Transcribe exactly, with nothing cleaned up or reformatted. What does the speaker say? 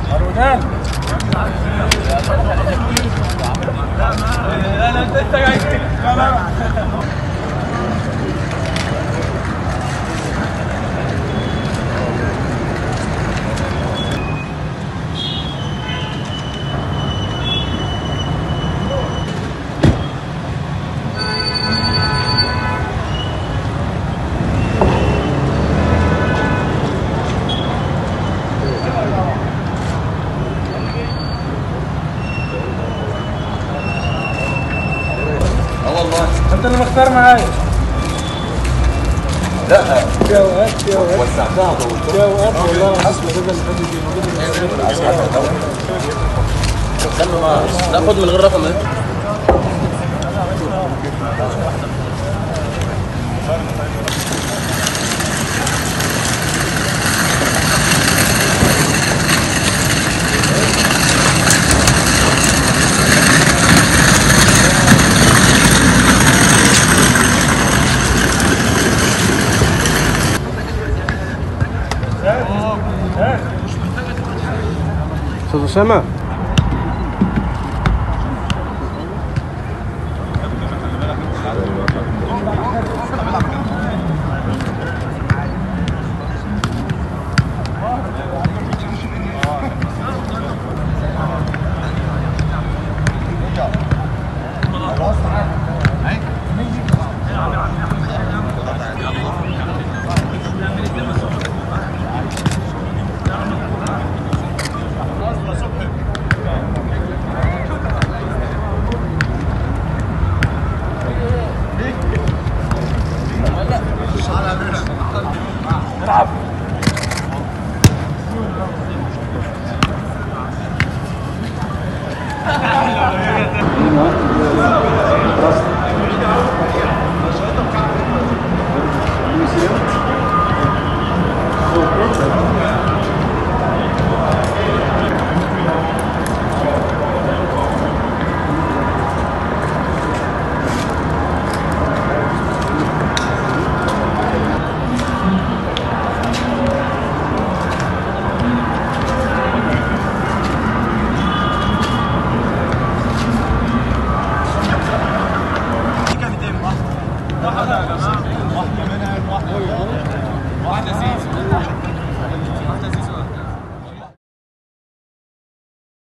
هارونان لا لا انت انت جاي لا لا والله انت اللي مختار معايا. لا في اوقات في اوقات وسعتها في اوقات والله العظيم كده اللي فاتت دي موجوده. استنى ما لا خد من غير رقم ده. استاذ اسامه